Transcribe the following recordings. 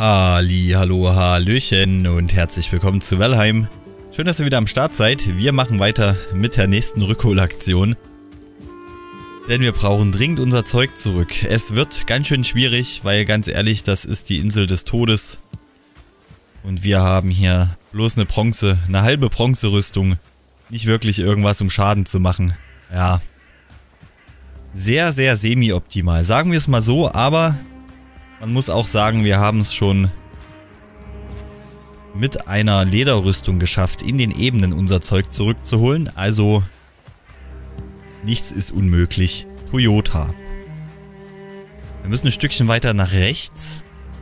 Hallo, hallöchen und herzlich willkommen zu Valheim. Schön, dass ihr wieder am Start seid. Wir machen weiter mit der nächsten Rückholaktion. Denn wir brauchen dringend unser Zeug zurück. Es wird ganz schön schwierig, weil ganz ehrlich, das ist die Insel des Todes. Und wir haben hier bloß eine halbe Bronzerüstung. Nicht wirklich irgendwas, um Schaden zu machen. Ja. Sehr, sehr semi-optimal. Sagen wir es mal so, aber man muss auch sagen, wir haben es schon mit einer Lederrüstung geschafft, in den Ebenen unser Zeug zurückzuholen. Also, nichts ist unmöglich. Toyota. Wir müssen ein Stückchen weiter nach rechts.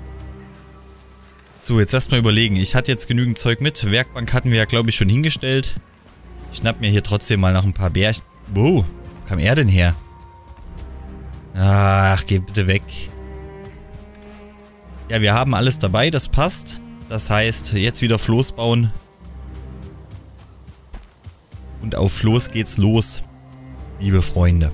So, jetzt erstmal überlegen. Ich hatte jetzt genügend Zeug mit. Werkbank hatten wir ja, glaube ich, schon hingestellt. Ich schnapp mir hier trotzdem mal noch ein paar Bärchen. Wo kam er denn her? Ach, geh bitte weg. Ja, wir haben alles dabei, das passt. Das heißt, jetzt wieder Floß bauen. Und auf Floß geht's los, liebe Freunde.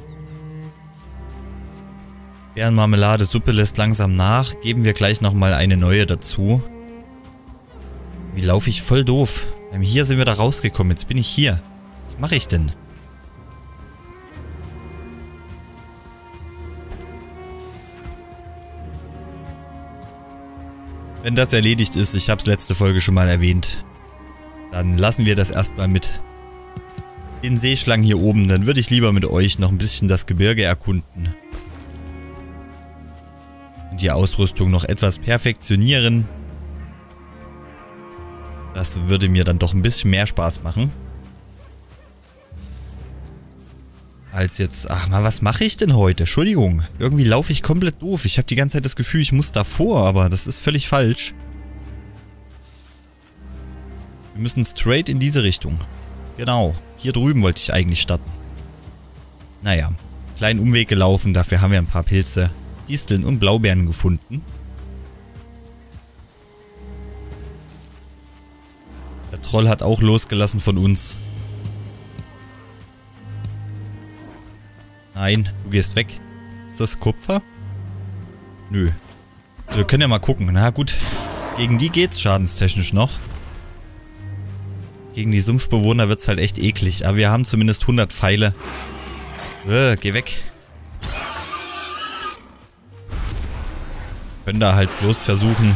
Bärenmarmelade, Suppe lässt langsam nach. Geben wir gleich nochmal eine neue dazu. Wie laufe ich voll doof. Hier sind wir da rausgekommen, jetzt bin ich hier. Was mache ich denn? Wenn das erledigt ist, ich habe es letzte Folge schon mal erwähnt, dann lassen wir das erstmal mit den Seeschlangen hier oben. Dann würde ich lieber mit euch noch ein bisschen das Gebirge erkunden. Und die Ausrüstung noch etwas perfektionieren. Das würde mir dann doch ein bisschen mehr Spaß machen. Als jetzt... Ach mal, was mache ich denn heute? Entschuldigung. Irgendwie laufe ich komplett doof. Ich habe die ganze Zeit das Gefühl, ich muss davor, aber das ist völlig falsch. Wir müssen straight in diese Richtung. Genau. Hier drüben wollte ich eigentlich starten. Naja. Kleinen Umweg gelaufen. Dafür haben wir ein paar Pilze, Disteln und Blaubeeren gefunden. Der Troll hat auch losgelassen von uns. Nein, du gehst weg. Ist das Kupfer? Nö. Wir können ja mal gucken. Na gut. Gegen die geht's schadenstechnisch noch. Gegen die Sumpfbewohner wird's halt echt eklig. Aber wir haben zumindest 100 Pfeile. Geh weg. Können da halt bloß versuchen,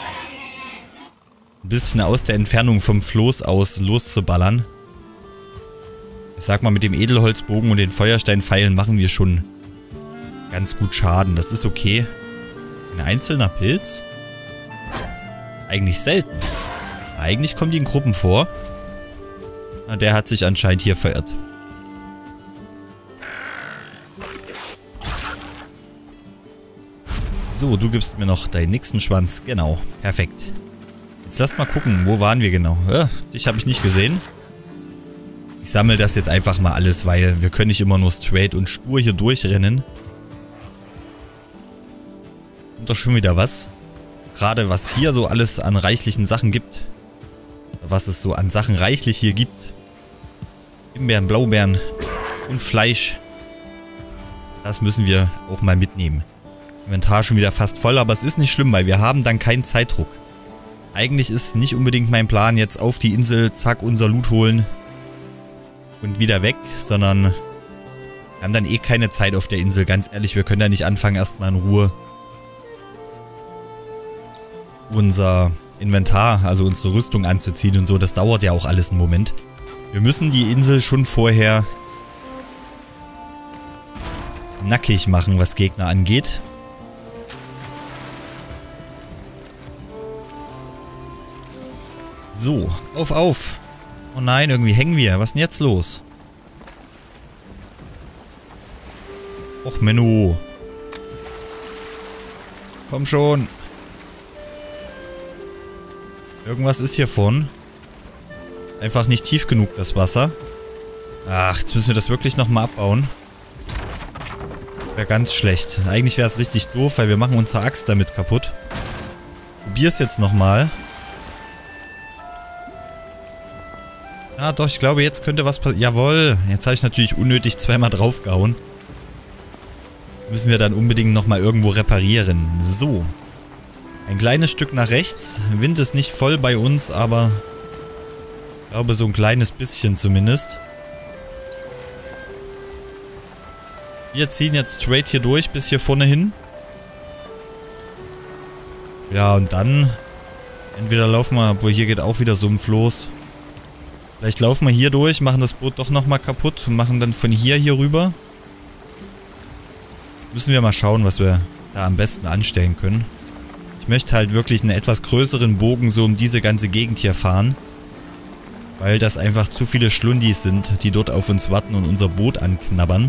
ein bisschen aus der Entfernung vom Floß aus loszuballern. Ich sag mal, mit dem Edelholzbogen und den Feuersteinpfeilen machen wir schon ganz gut Schaden. Das ist okay. Ein einzelner Pilz? Eigentlich selten. Eigentlich kommen die in Gruppen vor. Na, der hat sich anscheinend hier verirrt. So, du gibst mir noch deinen nächsten Schwanz. Genau, perfekt. Jetzt lass mal gucken, wo waren wir genau? Dich habe ich nicht gesehen. Ich sammle das jetzt einfach mal alles, weil wir können nicht immer nur straight und stur hier durchrennen. Kommt doch schon wieder was. Gerade was hier so alles an reichlichen Sachen gibt. Was es so an Sachen reichlich hier gibt. Himbeeren, Blaubeeren und Fleisch. Das müssen wir auch mal mitnehmen. Inventar schon wieder fast voll, aber es ist nicht schlimm, weil wir haben dann keinen Zeitdruck. Eigentlich ist nicht unbedingt mein Plan, jetzt auf die Insel, zack, unser Loot holen und wieder weg, sondern wir haben dann eh keine Zeit auf der Insel. Ganz ehrlich, wir können da nicht anfangen, erstmal in Ruhe unser Inventar, also unsere Rüstung anzuziehen und so. Das dauert ja auch alles einen Moment. Wir müssen die Insel schon vorher nackig machen, was Gegner angeht. So, auf! Oh nein, irgendwie hängen wir. Was ist denn jetzt los? Och, Menno. Komm schon. Irgendwas ist hier vorn. Einfach nicht tief genug, das Wasser. Ach, jetzt müssen wir das wirklich nochmal abbauen. Wäre ganz schlecht. Eigentlich wäre es richtig doof, weil wir machen unsere Axt damit kaputt. Probier's jetzt nochmal. Ja, doch, ich glaube, jetzt könnte was passieren. Jawohl, jetzt habe ich natürlich unnötig zweimal draufgehauen. Müssen wir dann unbedingt nochmal irgendwo reparieren. So. Ein kleines Stück nach rechts. Wind ist nicht voll bei uns, aber ich glaube so ein kleines bisschen zumindest. Wir ziehen jetzt straight hier durch bis hier vorne hin. Ja, und dann entweder laufen wir, obwohl hier geht auch wieder Sumpf los. Vielleicht laufen wir hier durch, machen das Boot doch nochmal kaputt und machen dann von hier rüber. Müssen wir mal schauen, was wir da am besten anstellen können. Ich möchte halt wirklich einen etwas größeren Bogen so um diese ganze Gegend hier fahren. Weil das einfach zu viele Schlundis sind, die dort auf uns warten und unser Boot anknabbern.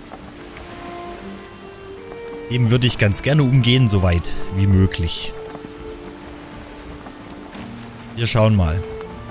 Dem würde ich ganz gerne umgehen, so weit wie möglich. Wir schauen mal.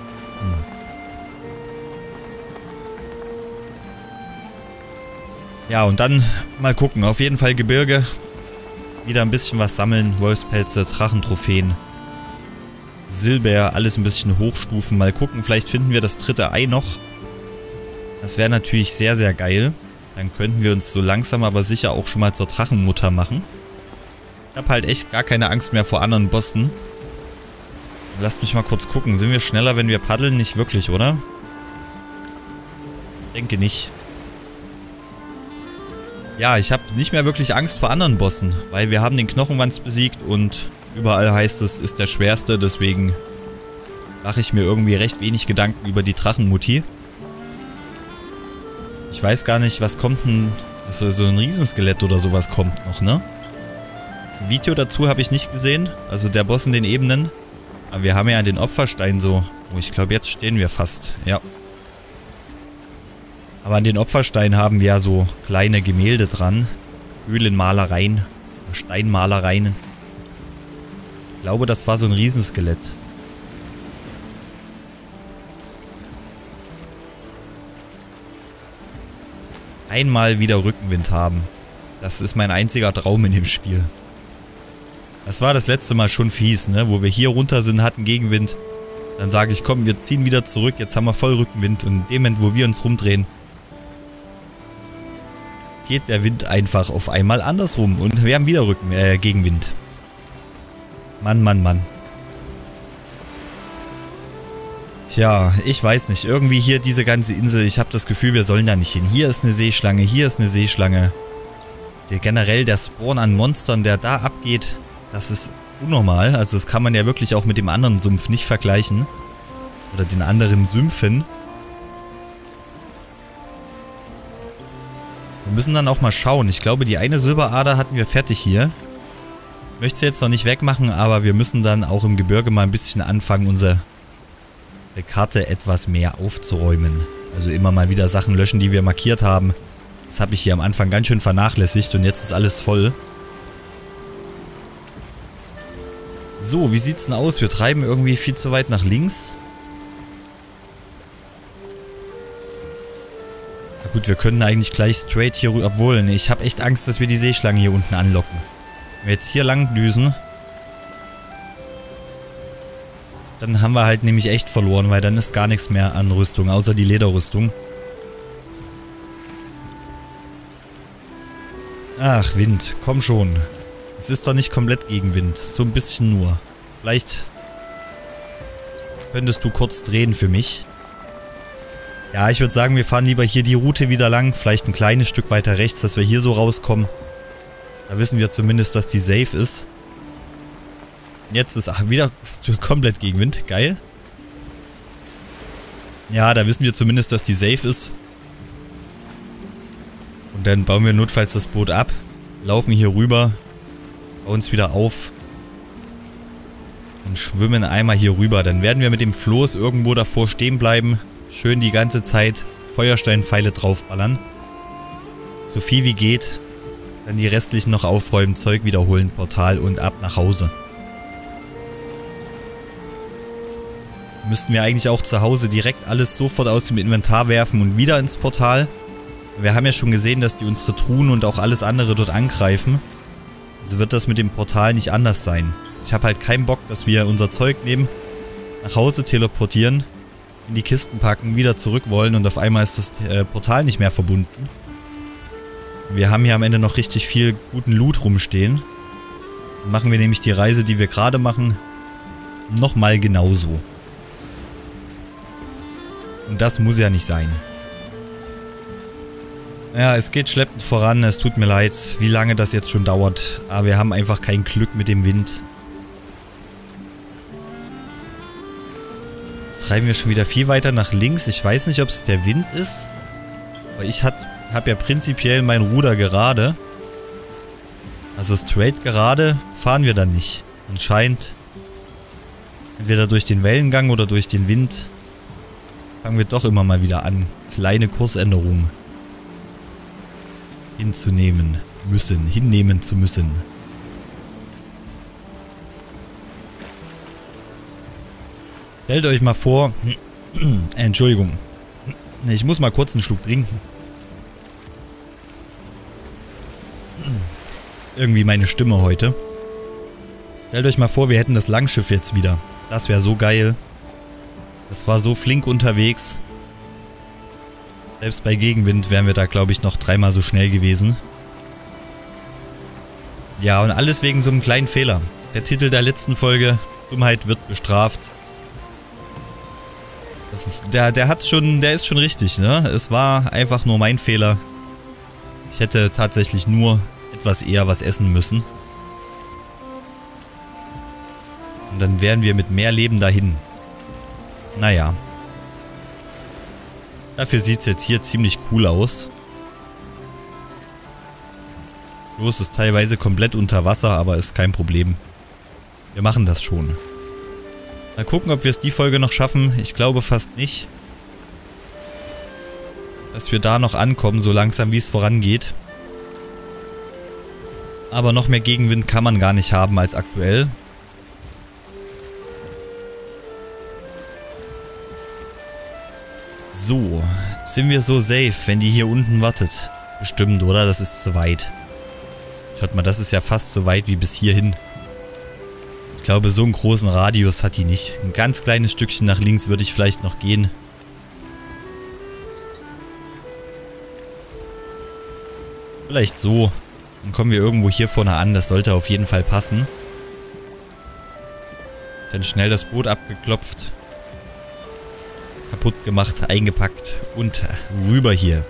Ja, und dann mal gucken. Auf jeden Fall Gebirge. Wieder ein bisschen was sammeln. Wolfspelze, Drachentrophäen. Silber, alles ein bisschen hochstufen. Mal gucken, vielleicht finden wir das dritte Ei noch. Das wäre natürlich sehr, sehr geil. Dann könnten wir uns so langsam aber sicher auch schon mal zur Drachenmutter machen. Ich habe halt echt gar keine Angst mehr vor anderen Bossen. Lasst mich mal kurz gucken. Sind wir schneller, wenn wir paddeln? Nicht wirklich, oder? Denke nicht. Ja, ich habe nicht mehr wirklich Angst vor anderen Bossen, weil wir haben den Knochenwanz besiegt und überall heißt es, ist der schwerste, deswegen mache ich mir irgendwie recht wenig Gedanken über die Drachenmutti. Ich weiß gar nicht, was kommt denn, so ein Riesenskelett oder sowas kommt noch, ne? Ein Video dazu habe ich nicht gesehen, also der Boss in den Ebenen, aber wir haben ja den Opferstein so, oh, ich glaube jetzt stehen wir fast, ja. Aber an den Opferstein haben wir ja so kleine Gemälde dran. Höhlenmalereien. Steinmalereien. Ich glaube, das war so ein Riesenskelett. Einmal wieder Rückenwind haben. Das ist mein einziger Traum in dem Spiel. Das war das letzte Mal schon fies, ne? Wo wir hier runter sind, hatten Gegenwind. Dann sage ich, komm, wir ziehen wieder zurück. Jetzt haben wir voll Rückenwind. Und in dem Moment, wo wir uns rumdrehen, geht der Wind einfach auf einmal andersrum und wir haben wieder Gegenwind. Mann, Mann, Mann. Tja, ich weiß nicht. Irgendwie hier diese ganze Insel, ich habe das Gefühl, wir sollen da nicht hin. Hier ist eine Seeschlange, hier ist eine Seeschlange. Generell der Spawn an Monstern, der da abgeht, das ist unnormal. Also das kann man ja wirklich auch mit dem anderen Sumpf nicht vergleichen. Oder den anderen Sümpfen. Wir müssen dann auch mal schauen. Ich glaube, die eine Silberader hatten wir fertig hier. Ich möchte sie jetzt noch nicht wegmachen, aber wir müssen dann auch im Gebirge mal ein bisschen anfangen, unsere Karte etwas mehr aufzuräumen. Also immer mal wieder Sachen löschen, die wir markiert haben. Das habe ich hier am Anfang ganz schön vernachlässigt und jetzt ist alles voll. So, wie sieht's denn aus? Wir treiben irgendwie viel zu weit nach links. Na gut, wir können eigentlich gleich straight hier rüber. Obwohl, ne, ich habe echt Angst, dass wir die Seeschlange hier unten anlocken. Wenn wir jetzt hier lang düsen, dann haben wir halt nämlich echt verloren, weil dann ist gar nichts mehr an Rüstung, außer die Lederrüstung. Ach, Wind, komm schon. Es ist doch nicht komplett Gegenwind, so ein bisschen nur. Vielleicht könntest du kurz drehen für mich. Ja, ich würde sagen, wir fahren lieber hier die Route wieder lang, vielleicht ein kleines Stück weiter rechts, dass wir hier so rauskommen. Da wissen wir zumindest, dass die safe ist. Jetzt ist wieder komplett Gegenwind. Geil. Ja, da wissen wir zumindest, dass die safe ist. Und dann bauen wir notfalls das Boot ab. Laufen hier rüber. Bauen uns wieder auf. Und schwimmen einmal hier rüber. Dann werden wir mit dem Floß irgendwo davor stehen bleiben. Schön die ganze Zeit Feuersteinpfeile draufballern. So viel wie geht. Dann die restlichen noch aufräumen, Zeug wiederholen, Portal und ab nach Hause. Müssten wir eigentlich auch zu Hause direkt alles sofort aus dem Inventar werfen und wieder ins Portal. Wir haben ja schon gesehen, dass die unsere Truhen und auch alles andere dort angreifen. Also wird das mit dem Portal nicht anders sein. Ich habe halt keinen Bock, dass wir unser Zeug nehmen, nach Hause teleportieren, in die Kisten packen, wieder zurück wollen und auf einmal ist das Portal nicht mehr verbunden. Wir haben hier am Ende noch richtig viel guten Loot rumstehen. Dann machen wir nämlich die Reise, die wir gerade machen, nochmal genauso. Und das muss ja nicht sein. Ja, es geht schleppend voran, es tut mir leid, wie lange das jetzt schon dauert. Aber wir haben einfach kein Glück mit dem Wind. Jetzt treiben wir schon wieder viel weiter nach links. Ich weiß nicht, ob es der Wind ist. Aber ich habe ja prinzipiell mein Ruder gerade. Also straight gerade fahren wir dann nicht. Anscheinend entweder durch den Wellengang oder durch den Wind fangen wir doch immer mal wieder an, kleine Kursänderungen hinnehmen zu müssen. Stellt euch mal vor, Entschuldigung, ich muss mal kurz einen Schluck trinken. Irgendwie meine Stimme heute. Stellt euch mal vor, wir hätten das Langschiff jetzt wieder. Das wäre so geil. Das war so flink unterwegs. Selbst bei Gegenwind wären wir da, glaube ich, noch 3-mal so schnell gewesen. Ja, und alles wegen so einem kleinen Fehler. Der Titel der letzten Folge, Dummheit wird bestraft. Der ist schon richtig, ne? Es war einfach nur mein Fehler. Ich hätte tatsächlich nur etwas eher was essen müssen. Und dann wären wir mit mehr Leben dahin. Naja. Dafür sieht es jetzt hier ziemlich cool aus. Bloß ist teilweise komplett unter Wasser, aber ist kein Problem. Wir machen das schon. Mal gucken, ob wir es die Folge noch schaffen. Ich glaube fast nicht. Dass wir da noch ankommen, so langsam wie es vorangeht. Aber noch mehr Gegenwind kann man gar nicht haben als aktuell. So, sind wir so safe, wenn die hier unten wartet? Bestimmt, oder? Das ist zu weit. Schaut mal, das ist ja fast so weit wie bis hierhin. Ich glaube, so einen großen Radius hat die nicht. Ein ganz kleines Stückchen nach links würde ich vielleicht noch gehen. Vielleicht so. Dann kommen wir irgendwo hier vorne an. Das sollte auf jeden Fall passen. Dann schnell das Boot abgeklopft. Kaputt gemacht, eingepackt und rüber hier.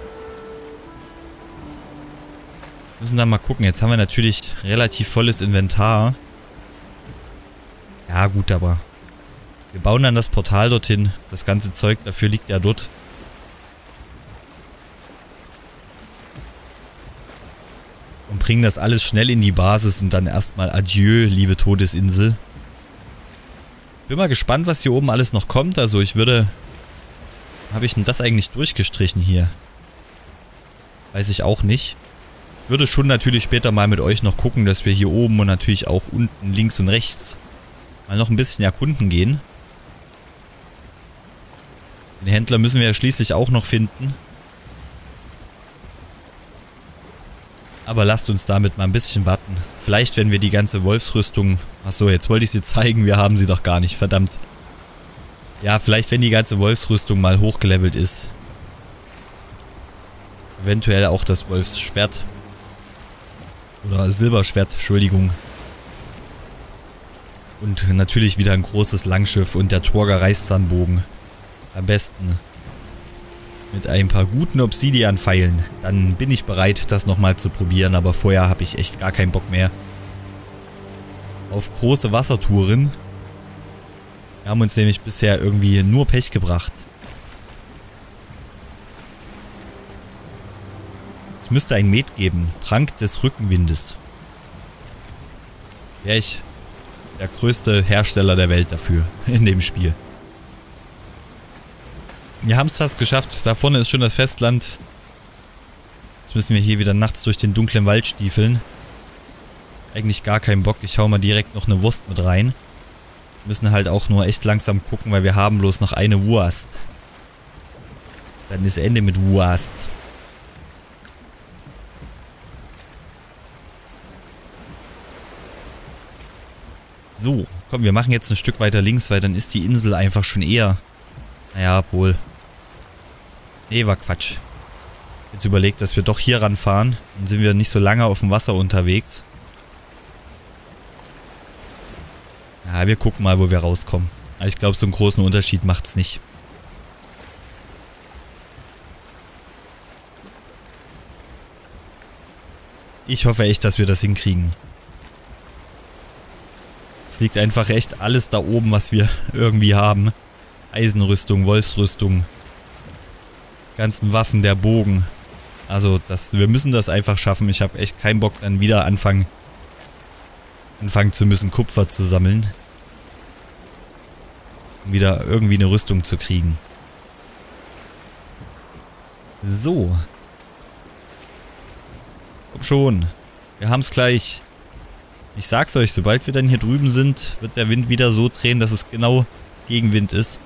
Müssen dann mal gucken. Jetzt haben wir natürlich relativ volles Inventar. Ja gut, aber wir bauen dann das Portal dorthin. Das ganze Zeug dafür liegt ja dort. Und bringen das alles schnell in die Basis und dann erstmal Adieu, liebe Todesinsel. Bin mal gespannt, was hier oben alles noch kommt. Also ich würde... Habe ich denn das eigentlich durchgestrichen hier? Weiß ich auch nicht. Ich würde schon natürlich später mal mit euch noch gucken, dass wir hier oben und natürlich auch unten links und rechts mal noch ein bisschen erkunden gehen. Den Händler müssen wir ja schließlich auch noch finden. Aber lasst uns damit mal ein bisschen warten. Vielleicht, wenn wir die ganze Wolfsrüstung... Achso, jetzt wollte ich sie zeigen, wir haben sie doch gar nicht, verdammt. Ja, vielleicht, wenn die ganze Wolfsrüstung mal hochgelevelt ist. Eventuell auch das Wolfsschwert. Oder Silberschwert, Entschuldigung. Und natürlich wieder ein großes Langschiff und der Torger Reißzahnbogen. Am besten mit ein paar guten Obsidian-Pfeilen. Dann bin ich bereit, das nochmal zu probieren, aber vorher habe ich echt gar keinen Bock mehr auf große Wassertouren. Wir haben uns nämlich bisher irgendwie nur Pech gebracht. Es müsste ein Met geben. Trank des Rückenwindes. Wäre ich der größte Hersteller der Welt dafür in dem Spiel. Wir haben es fast geschafft. Da vorne ist schon das Festland. Jetzt müssen wir hier wieder nachts durch den dunklen Wald stiefeln. Eigentlich gar keinen Bock. Ich hau mal direkt noch eine Wurst mit rein. Müssen halt auch nur echt langsam gucken, weil wir haben bloß noch eine Wurst. Dann ist Ende mit Wurst. So, komm, wir machen jetzt ein Stück weiter links, weil dann ist die Insel einfach schon eher... Naja, obwohl... Nee, war Quatsch. Jetzt überlegt, dass wir doch hier ranfahren. Dann sind wir nicht so lange auf dem Wasser unterwegs. Ja, wir gucken mal, wo wir rauskommen. Aber ich glaube, so einen großen Unterschied macht's nicht. Ich hoffe echt, dass wir das hinkriegen. Es liegt einfach echt alles da oben, was wir irgendwie haben. Eisenrüstung, Wolfsrüstung, ganzen Waffen, der Bogen. Also wir müssen das einfach schaffen. Ich habe echt keinen Bock, dann wieder anfangen zu müssen, Kupfer zu sammeln. Um wieder irgendwie eine Rüstung zu kriegen. So. Komm schon. Wir haben es gleich. Ich sag's euch, sobald wir dann hier drüben sind, wird der Wind wieder so drehen, dass es genau Gegenwind ist.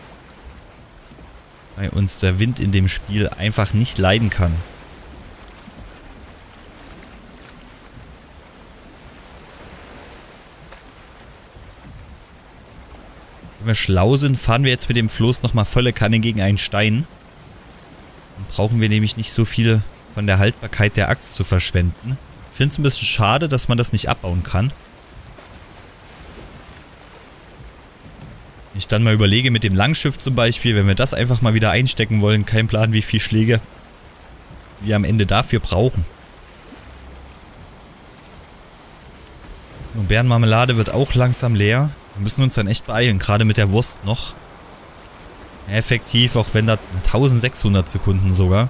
Weil uns der Wind in dem Spiel einfach nicht leiden kann. Wenn wir schlau sind, fahren wir jetzt mit dem Floß nochmal volle Kanne gegen einen Stein. Dann brauchen wir nämlich nicht so viel von der Haltbarkeit der Axt zu verschwenden. Ich finde es ein bisschen schade, dass man das nicht abbauen kann. Wenn ich dann mal überlege mit dem Langschiff zum Beispiel, wenn wir das einfach mal wieder einstecken wollen, kein Plan, wie viele Schläge wir am Ende dafür brauchen. Und Bärenmarmelade wird auch langsam leer. Wir müssen uns dann echt beeilen, gerade mit der Wurst noch. Effektiv, auch wenn da 1600 Sekunden sogar.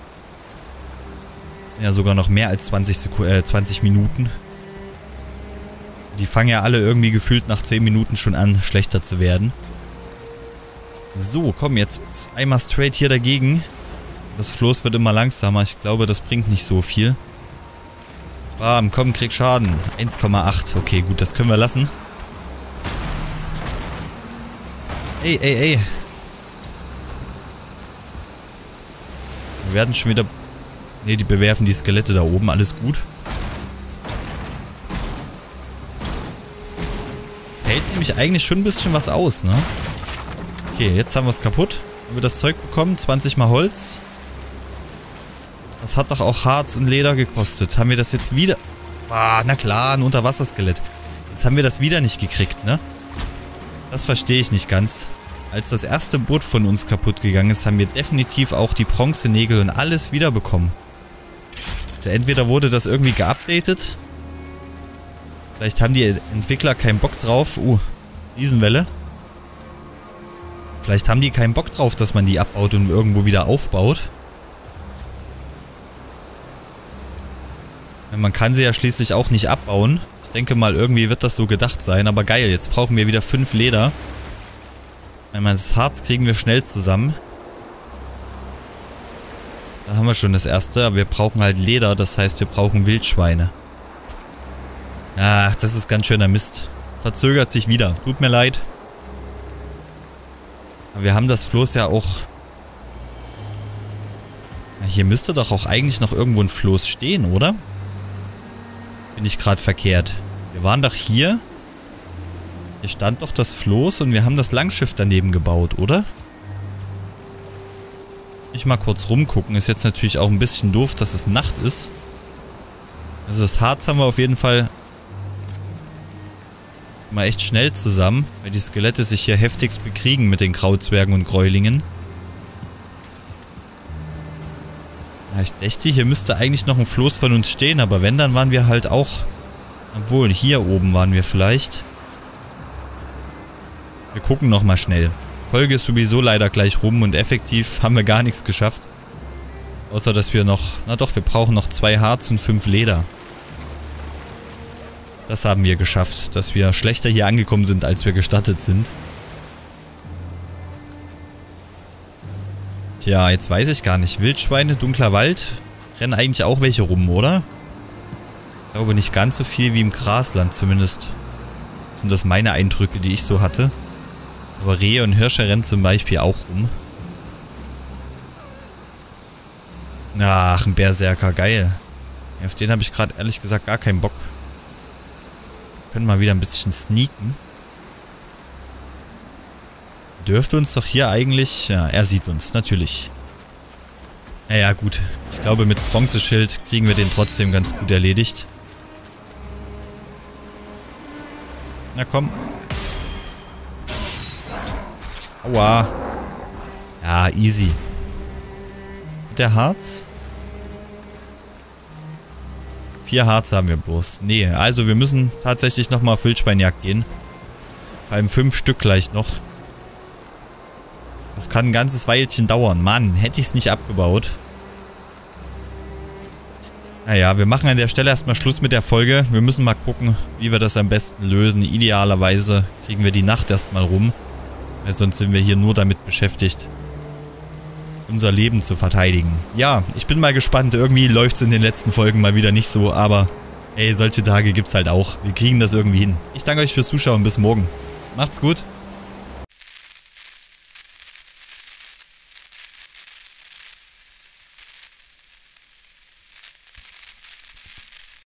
Ja, sogar noch mehr als 20 Minuten. Die fangen ja alle irgendwie gefühlt nach 10 Minuten schon an, schlechter zu werden. So, komm, jetzt einmal straight hier dagegen. Das Floß wird immer langsamer. Ich glaube, das bringt nicht so viel. Bam, komm, krieg Schaden. 1,8. Okay, gut, das können wir lassen. Ey, ey, ey. Wir werden schon wieder... Ne, die bewerfen die Skelette da oben. Alles gut. Hält nämlich eigentlich schon ein bisschen was aus, ne? Okay, jetzt haben wir es kaputt. Haben wir das Zeug bekommen. 20 mal Holz. Das hat doch auch Harz und Leder gekostet. Haben wir das jetzt wieder... Ah, na klar, ein Unterwasserskelett. Jetzt haben wir das wieder nicht gekriegt, ne? Das verstehe ich nicht ganz. Als das erste Boot von uns kaputt gegangen ist, haben wir definitiv auch die Bronzenägel und alles wiederbekommen. Also entweder wurde das irgendwie geupdatet. Vielleicht haben die Entwickler keinen Bock drauf. Riesenwelle. Vielleicht haben die keinen Bock drauf, dass man die abbaut und irgendwo wieder aufbaut. Man kann sie ja schließlich auch nicht abbauen. Ich denke mal, irgendwie wird das so gedacht sein. Aber geil, jetzt brauchen wir wieder 5 Leder. Einmal das Harz kriegen wir schnell zusammen. Da haben wir schon das erste. Aber wir brauchen halt Leder, das heißt, wir brauchen Wildschweine. Ach, das ist ganz schöner Mist. Verzögert sich wieder. Tut mir leid. Aber wir haben das Floß ja auch... Ja, hier müsste doch auch eigentlich noch irgendwo ein Floß stehen, oder? Bin ich gerade verkehrt. Wir waren doch hier. Hier stand doch das Floß und wir haben das Langschiff daneben gebaut, oder? Ich mal kurz rumgucken. Ist jetzt natürlich auch ein bisschen doof, dass es Nacht ist. Also das Harz haben wir auf jeden Fall mal echt schnell zusammen, weil die Skelette sich hier heftigst bekriegen mit den Krauzwergen und Gräulingen. Ja, ich dachte, hier müsste eigentlich noch ein Floß von uns stehen, aber wenn, dann waren wir halt auch... Obwohl, hier oben waren wir vielleicht. Wir gucken nochmal schnell. Folge ist sowieso leider gleich rum und effektiv haben wir gar nichts geschafft. Außer, dass wir noch... Na doch, wir brauchen noch 2 Harz und 5 Leder. Das haben wir geschafft, dass wir schlechter hier angekommen sind, als wir gestartet sind. Tja, jetzt weiß ich gar nicht. Wildschweine, dunkler Wald. Rennen eigentlich auch welche rum, oder? Ich glaube nicht ganz so viel wie im Grasland, zumindest sind das meine Eindrücke, die ich so hatte. Aber Rehe und Hirsche rennen zum Beispiel auch rum. Ach, ein Berserker, geil. Auf den habe ich gerade ehrlich gesagt gar keinen Bock. Wir können mal wieder ein bisschen sneaken. Dürfte uns doch hier eigentlich... Ja, er sieht uns, natürlich. Naja, gut. Ich glaube, mit Bronzeschild kriegen wir den trotzdem ganz gut erledigt. Na komm. Aua. Ja, easy. Der Harz? 4 Harz haben wir bloß. Nee, also wir müssen tatsächlich nochmal auf Wildschweinjagd gehen. Beim 5 Stück gleich noch. Das kann ein ganzes Weilchen dauern. Mann, hätte ich es nicht abgebaut. Naja, wir machen an der Stelle erstmal Schluss mit der Folge. Wir müssen mal gucken, wie wir das am besten lösen. Idealerweise kriegen wir die Nacht erstmal rum. Weil sonst sind wir hier nur damit beschäftigt, unser Leben zu verteidigen. Ja, ich bin mal gespannt. Irgendwie läuft es in den letzten Folgen mal wieder nicht so. Aber hey, solche Tage gibt es halt auch. Wir kriegen das irgendwie hin. Ich danke euch fürs Zuschauen. Bis morgen. Macht's gut.